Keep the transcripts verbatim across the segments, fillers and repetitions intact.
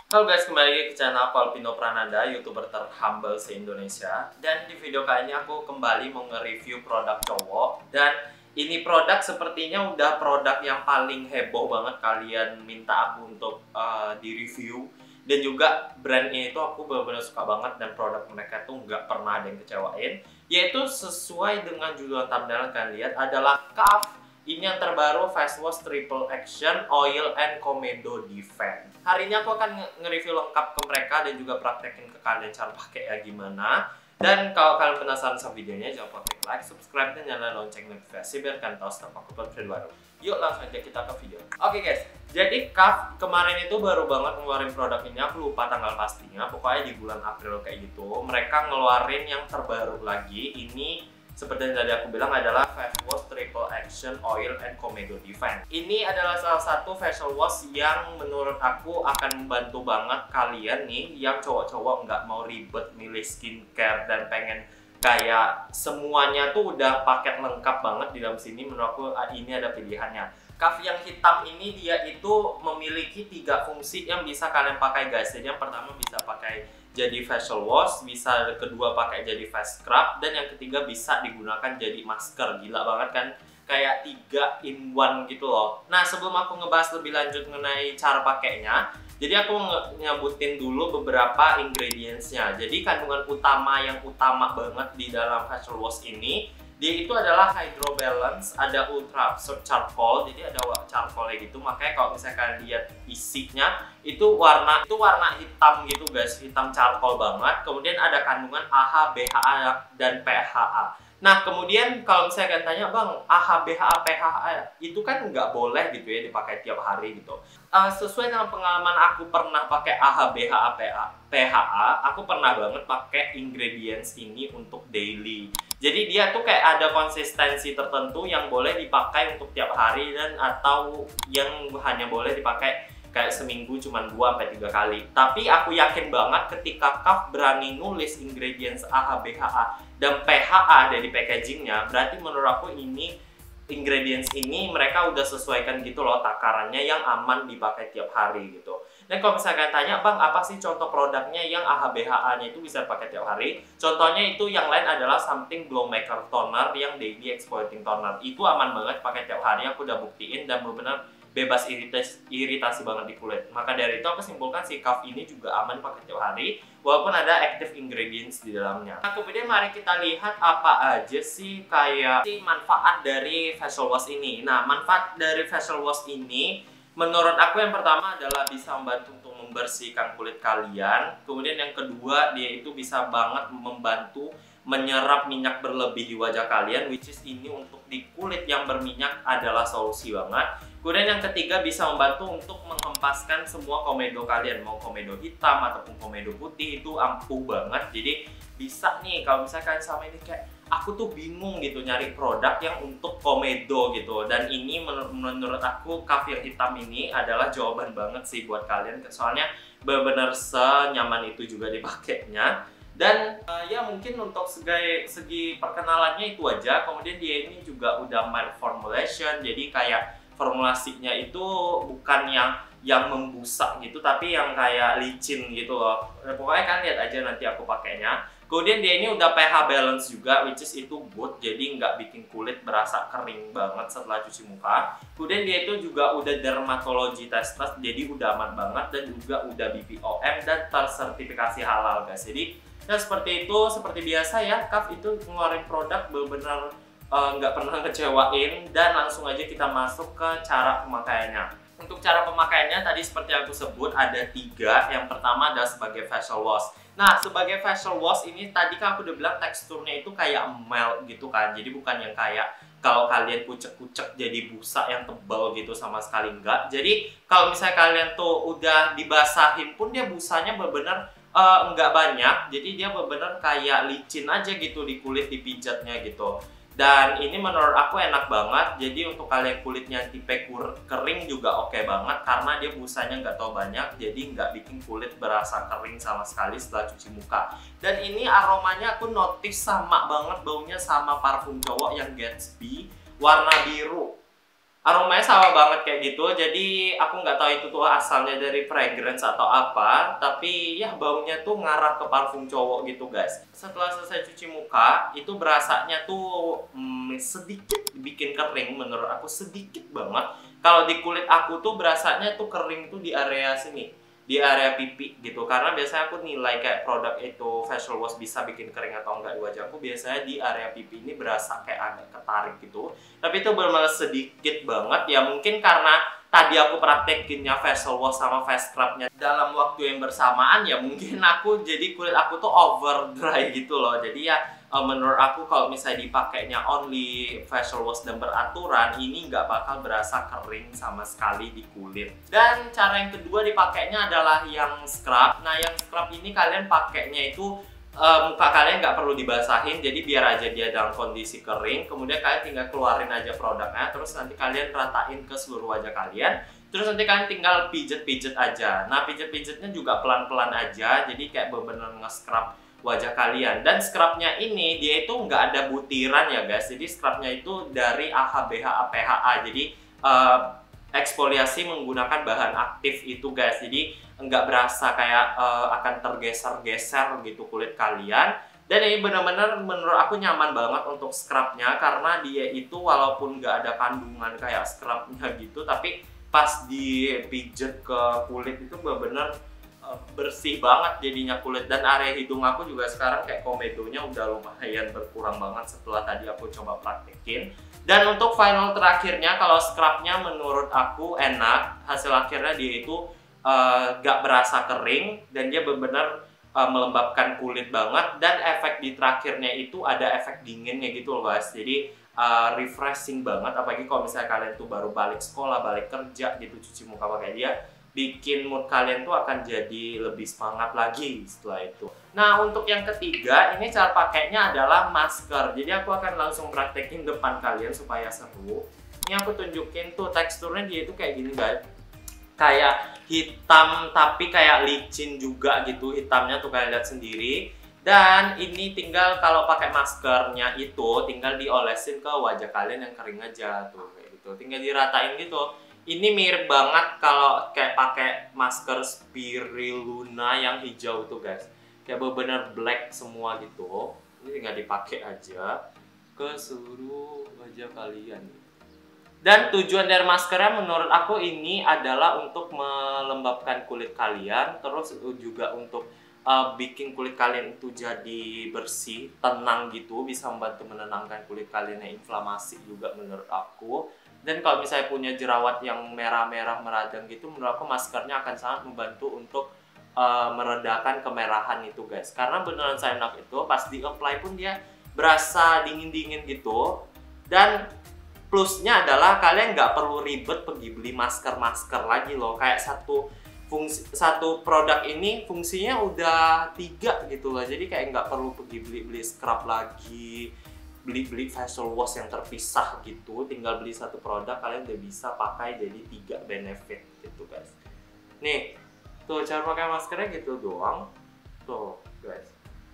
Halo guys, kembali lagi ke channel Alpino Prananda, youtuber terhumble se-Indonesia. Dan di video kali ini aku kembali mau nge-review produk cowok. Dan ini produk sepertinya udah produk yang paling heboh banget kalian minta aku untuk uh, di-review. Dan juga brand ini tuh aku benar-benar suka banget dan produk mereka tuh nggak pernah ada yang kecewain. Yaitu sesuai dengan judul thumbnail kalian lihat adalah C A F. Ini yang terbaru Face Wash Triple Action Oil and Komedo Defense. Hari ini aku akan nge-review lengkap ke mereka dan juga praktekin ke kalian cara pakai ya gimana. Dan kalau kalian penasaran sama videonya, jangan lupa klik like, subscribe, dan nyalain lonceng notifikasi biar kalian tahu setiap aku upload video baru. Yuk langsung aja kita ke video. Oke guys, jadi C A F kemarin itu baru banget ngeluarin produk ini, aku lupa tanggal pastinya, pokoknya di bulan April kayak gitu. Mereka ngeluarin yang terbaru lagi, ini seperti yang tadi aku bilang adalah Face Wash Triple Action Oil and Komedo Defense. Ini adalah salah satu facial wash yang menurut aku akan membantu banget kalian nih yang cowok-cowok nggak mau ribet milih skincare dan pengen kayak semuanya tuh udah paket lengkap banget di dalam sini. Menurut aku ini ada pilihannya. C A F yang hitam ini dia itu memiliki tiga fungsi yang bisa kalian pakai guys. Jadi yang pertama bisa pakai jadi facial wash, bisa kedua pakai jadi face scrub, dan yang ketiga bisa digunakan jadi masker. Gila banget kan, kayak tiga in one gitu loh. Nah sebelum aku ngebahas lebih lanjut mengenai cara pakainya, jadi aku nyebutin dulu beberapa ingredientsnya. Jadi kandungan utama yang utama banget di dalam facial wash ini, dia itu adalah Hydro Balance, ada Ultra Absorb Charcoal, jadi ada charcoalnya gitu. Makanya kalau misalnya kalian lihat isinya itu warna itu warna hitam gitu guys, hitam charcoal banget. Kemudian ada kandungan A H, B H A dan P H A. Nah kemudian kalau misalnya kalian tanya, bang, A H, B H A, P H A itu kan nggak boleh gitu ya dipakai tiap hari gitu. Uh, sesuai dengan pengalaman aku pernah pakai A H, B H A, P H A, aku pernah banget pakai ingredients ini untuk daily. Jadi dia tuh kayak ada konsistensi tertentu yang boleh dipakai untuk tiap hari dan atau yang hanya boleh dipakai kayak seminggu cuma dua sampai tiga kali. Tapi aku yakin banget ketika C A F berani nulis ingredients A H, B H A dan P H A ada di packagingnya, berarti menurut aku ini ingredients ini mereka udah sesuaikan gitu loh takarannya yang aman dipakai tiap hari gitu. Dan kalau misalkan tanya, bang, apa sih contoh produknya yang A H B H A-nya itu bisa pakai tiap hari? Contohnya itu yang lain adalah Something Glow Maker Toner yang Daily Exfoliating Toner. Itu aman banget pakai tiap hari, aku udah buktiin dan benar-benar bebas iritasi, iritasi banget di kulit. Maka dari itu aku simpulkan si C A F ini juga aman pakai tiap hari walaupun ada active ingredients di dalamnya. Nah, kemudian mari kita lihat apa aja sih kayak si manfaat dari facial wash ini. Nah, manfaat dari facial wash ini menurut aku yang pertama adalah bisa membantu untuk membersihkan kulit kalian. Kemudian yang kedua, dia itu bisa banget membantu menyerap minyak berlebih di wajah kalian, which is ini untuk di kulit yang berminyak adalah solusi banget. Kemudian yang ketiga, bisa membantu untuk menghempaskan semua komedo kalian, mau komedo hitam ataupun komedo putih, itu ampuh banget. Jadi bisa nih kalau misalkan sama ini kayak aku tuh bingung gitu nyari produk yang untuk komedo gitu, dan ini menur menurut aku C A F yang hitam ini adalah jawaban banget sih buat kalian, soalnya benar-benar senyaman itu juga dipakainya. Dan uh, ya mungkin untuk segi, segi perkenalannya itu aja. Kemudian dia ini juga udah mild formulation, jadi kayak formulasinya itu bukan yang yang membusak gitu, tapi yang kayak licin gitu loh. Pokoknya kan lihat aja nanti aku pakainya. Kemudian dia ini udah P H balance juga, which is itu good, jadi nggak bikin kulit berasa kering banget setelah cuci muka. Kemudian dia itu juga udah dermatology tested, jadi udah aman banget dan juga udah B P O M dan tersertifikasi halal guys. Jadi ya seperti itu, seperti biasa ya, C A F itu ngeluarin produk benar-benar nggak uh, pernah ngecewain. Dan langsung aja kita masuk ke cara pemakaiannya. Untuk cara pemakaiannya tadi seperti yang aku sebut ada tiga. Yang pertama adalah sebagai facial wash. Nah, sebagai facial wash ini tadi kan aku udah bilang teksturnya itu kayak melt gitu kan. Jadi bukan yang kayak kalau kalian kucek-kucek jadi busa yang tebal gitu, sama sekali enggak. Jadi kalau misalnya kalian tuh udah dibasahin pun dia busanya benar-benar uh, enggak banyak. Jadi dia benar-benar kayak licin aja gitu di kulit, dipijatnya gitu. Dan ini menurut aku enak banget. Jadi untuk kalian kulitnya tipe kering juga oke okay banget, karena dia busanya nggak terlalu banyak, jadi nggak bikin kulit berasa kering sama sekali setelah cuci muka. Dan ini aromanya aku notice sama banget, baunya sama parfum cowok yang Gatsby warna biru. aromanya sama banget kayak gitu. Jadi aku nggak tahu itu tuh asalnya dari fragrance atau apa, tapi ya baunya tuh ngarah ke parfum cowok gitu guys. Setelah selesai cuci muka, itu berasanya tuh hmm, sedikit bikin kering, menurut aku sedikit banget. Kalau di kulit aku tuh berasanya tuh kering tuh di area sini, di area pipi gitu. Karena biasanya aku nilai kayak produk itu facial wash bisa bikin kering atau enggak di wajahku, biasanya di area pipi ini berasa kayak agak ketarik gitu. Tapi itu benar-benar sedikit banget ya, mungkin karena tadi aku praktekinnya facial wash sama face scrubnya dalam waktu yang bersamaan ya, mungkin aku jadi kulit aku tuh over dry gitu loh. Jadi ya Uh, menurut aku kalau misalnya dipakainya only facial wash dan beraturan, ini nggak bakal berasa kering sama sekali di kulit. Dan cara yang kedua dipakainya adalah yang scrub. Nah yang scrub ini kalian pakainya itu uh, muka kalian nggak perlu dibasahin, jadi biar aja dia dalam kondisi kering. Kemudian kalian tinggal keluarin aja produknya, terus nanti kalian ratain ke seluruh wajah kalian. Terus nanti kalian tinggal pijet-pijet aja. Nah pijet-pijetnya juga pelan-pelan aja, jadi kayak bener-bener nge-scrub wajah kalian. Dan scrubnya ini dia itu nggak ada butiran ya guys, jadi scrubnya itu dari A H B H A P H A, jadi uh, eksfoliasi menggunakan bahan aktif itu guys, jadi nggak berasa kayak uh, akan tergeser-geser gitu kulit kalian. Dan ini benar-benar menurut aku nyaman banget untuk scrubnya, karena dia itu walaupun nggak ada kandungan kayak scrubnya gitu, tapi pas dipijet ke kulit itu benar-benar bersih banget jadinya kulit. Dan area hidung aku juga sekarang kayak komedonya udah lumayan berkurang banget setelah tadi aku coba praktekin. Dan untuk final terakhirnya, kalau scrubnya menurut aku enak, hasil akhirnya dia itu uh, gak berasa kering dan dia benar-benar uh, melembabkan kulit banget. Dan efek di terakhirnya itu ada efek dinginnya gitu loh guys, jadi uh, refreshing banget. Apalagi kalau misalnya kalian tuh baru balik sekolah, balik kerja gitu, cuci muka pakai dia, bikin mood kalian tuh akan jadi lebih semangat lagi setelah itu. Nah untuk yang ketiga, ini cara pakainya adalah masker. Jadi aku akan langsung praktekin depan kalian supaya seru. Ini aku tunjukin tuh teksturnya, dia itu kayak gini guys, kayak hitam tapi kayak licin juga gitu hitamnya tuh, kalian lihat sendiri. Dan ini tinggal kalau pakai maskernya itu tinggal diolesin ke wajah kalian yang kering aja tuh kayak gitu, tinggal diratain gitu. Ini mirip banget kalau kayak pakai masker Spirulina yang hijau itu guys, kayak bener-bener black semua gitu. Ini tinggal dipakai aja ke seluruh wajah kalian. Dan tujuan dari maskernya menurut aku ini adalah untuk melembabkan kulit kalian, terus juga untuk uh, bikin kulit kalian itu jadi bersih, tenang gitu, bisa membantu menenangkan kulit kalian yang inflamasi juga menurut aku. Dan kalau misalnya punya jerawat yang merah-merah meradang gitu, menurut aku maskernya akan sangat membantu untuk uh, meredakan kemerahan itu guys. Karena beneran saya enak itu pas di apply pun dia berasa dingin-dingin gitu. Dan plusnya adalah kalian nggak perlu ribet pergi beli masker-masker lagi loh. Kayak satu fungsi, satu produk ini fungsinya udah tiga gitu loh. Jadi kayak nggak perlu pergi beli-beli scrub lagi, beli-beli facial wash yang terpisah gitu. Tinggal beli satu produk, kalian udah bisa pakai jadi tiga benefit gitu guys. Nih, tuh cara pakai maskernya gitu doang. Tuh guys,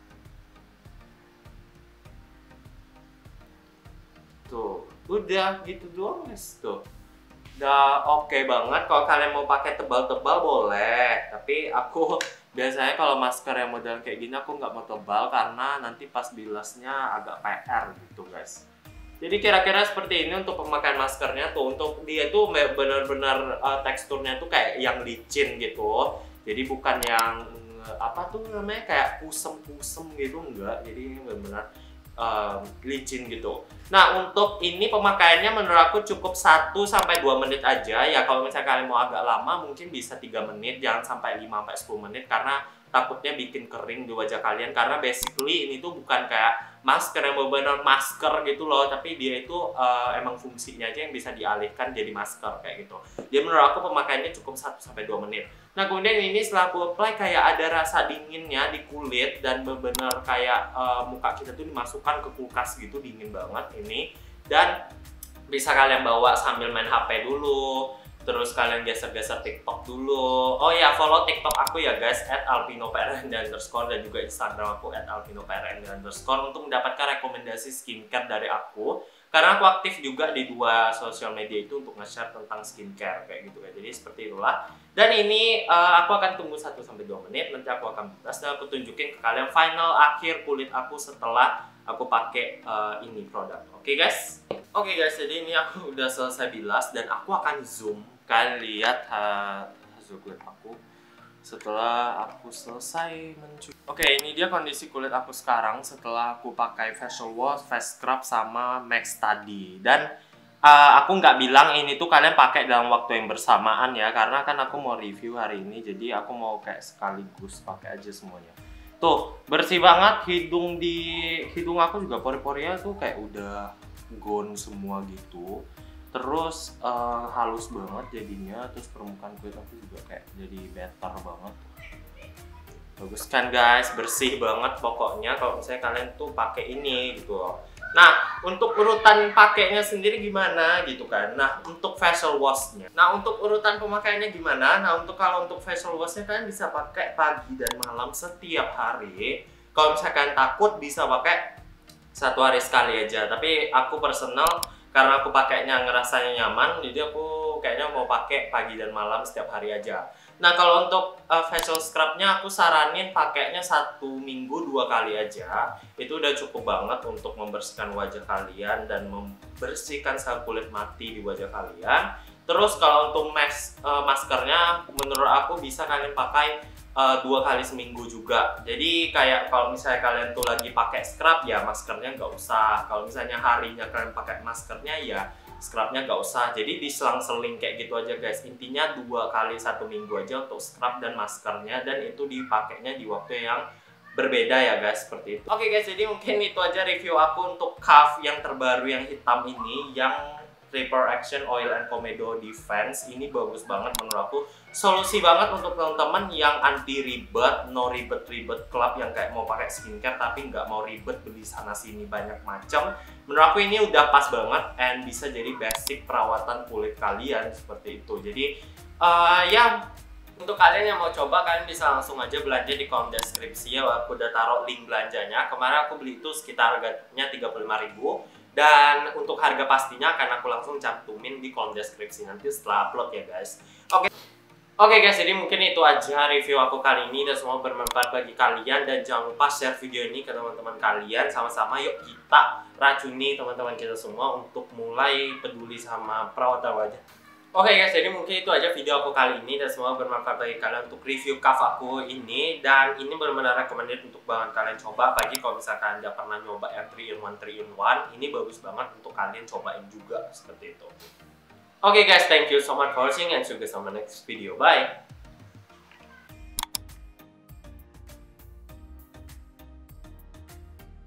tuh udah gitu doang guys. Tuh udah oke okay banget. Kalau kalian mau pakai tebal-tebal boleh, tapi aku biasanya kalau masker yang model kayak gini aku nggak mau tebal karena nanti pas bilasnya agak P R gitu guys. Jadi kira-kira seperti ini untuk pemakaian maskernya tuh. Untuk dia tuh benar-benar uh, teksturnya tuh kayak yang licin gitu. Jadi bukan yang uh, apa tuh namanya kayak kusem-kusem gitu, enggak. Jadi ini benar-benar uh, licin gitu. Nah untuk ini pemakaiannya menurut aku cukup satu sampai dua menit aja ya. Kalau misalnya kalian mau agak lama mungkin bisa tiga menit, jangan sampai lima sampai sepuluh menit karena takutnya bikin kering di wajah kalian. Karena basically ini tuh bukan kayak masker yang benar-benar masker gitu loh, tapi dia itu uh, emang fungsinya aja yang bisa dialihkan jadi masker kayak gitu. Jadi menurut aku pemakaiannya cukup satu sampai dua menit. Nah kemudian ini setelah aku apply kayak ada rasa dinginnya di kulit dan benar-benar kayak uh, muka kita tuh dimasukkan ke kulkas gitu, dingin banget ini. Dan bisa kalian bawa sambil main H P dulu, terus kalian geser-geser TikTok dulu. Oh ya, follow TikTok aku ya guys, at alpinoprnd underscore, dan juga Instagram aku at alpinoprnd underscore untuk mendapatkan rekomendasi skincare dari aku. karena aku aktif juga di dua sosial media itu untuk nge-share tentang skincare kayak gitu ya. Jadi seperti itulah. Dan ini uh, aku akan tunggu satu sampai dua menit, nanti aku akan bilas dan aku tunjukin ke kalian final akhir kulit aku setelah aku pakai uh, ini produk. Oke okay, guys? Oke okay, guys, jadi ini aku udah selesai bilas dan aku akan zoom. Kalian lihat uh, hasil kulit aku setelah aku selesai mencuci. Oke, okay, ini dia kondisi kulit aku sekarang setelah aku pakai facial wash, face scrub, sama max tadi. Dan uh, aku nggak bilang ini tuh kalian pakai dalam waktu yang bersamaan ya, karena kan aku mau review hari ini, jadi aku mau kayak sekaligus pakai aja semuanya. Tuh, bersih banget. Hidung di hidung aku juga pori-porinya tuh kayak udah gone semua gitu. Terus uh, halus banget jadinya, terus permukaan kulit aku juga kayak jadi better banget. Bagus kan guys, bersih banget pokoknya kalau misalnya kalian tuh pakai ini gitu loh. Nah, untuk urutan pakainya sendiri gimana gitu kan. Nah, untuk facial washnya, nah untuk urutan pemakaiannya gimana. Nah, untuk kalau untuk facial washnya kalian bisa pakai pagi dan malam setiap hari. Kalau misalkan takut bisa pakai satu hari sekali aja, tapi aku personal karena aku pakainya ngerasanya nyaman, jadi aku kayaknya mau pakai pagi dan malam setiap hari aja. Nah, kalau untuk uh, facial scrubnya aku saranin pakainya satu minggu dua kali aja. Itu udah cukup banget untuk membersihkan wajah kalian dan membersihkan sel kulit mati di wajah kalian. Terus kalau untuk mas uh, maskernya menurut aku bisa kalian pakai uh, dua kali seminggu juga. Jadi kayak kalau misalnya kalian tuh lagi pakai scrub ya maskernya nggak usah. Kalau misalnya harinya kalian pakai maskernya ya scrubnya nggak usah. Jadi diselang-seling kayak gitu aja guys. Intinya dua kali satu minggu aja untuk scrub dan maskernya, dan itu dipakainya di waktu yang berbeda ya guys, seperti itu. Oke guys, jadi mungkin itu aja review aku untuk Cove yang terbaru yang hitam ini, yang Triple Action Oil and Komedo Defense. Ini bagus banget menurut aku, solusi banget untuk teman-teman yang anti ribet, no ribet-ribet club, yang kayak mau pakai skincare tapi nggak mau ribet beli sana sini banyak macam. Menurut aku ini udah pas banget and bisa jadi basic perawatan kulit kalian seperti itu. Jadi uh, ya untuk kalian yang mau coba, kalian bisa langsung aja belanja di kolom deskripsi ya. Aku udah taruh link belanjanya. Kemarin aku beli itu sekitar harganya tiga puluh lima ribu. Dan untuk harga pastinya akan aku langsung cantumin di kolom deskripsi nanti setelah upload ya guys. Oke. Oke guys, jadi mungkin itu aja review aku kali ini, dan semoga bermanfaat bagi kalian. Dan jangan lupa share video ini ke teman-teman kalian. Sama-sama yuk kita racuni teman-teman kita semua untuk mulai peduli sama perawatan wajah. Oke guys, jadi mungkin itu aja video aku kali ini, dan semoga bermanfaat bagi kalian untuk review Cove aku ini. Dan ini benar-benar recommended untuk banget kalian coba, apalagi kalau misalkan anda pernah nyoba yang three in one, three in one, ini bagus banget untuk kalian cobain juga seperti itu. Oke guys, thank you so much for watching and see you guys on the next video. Bye!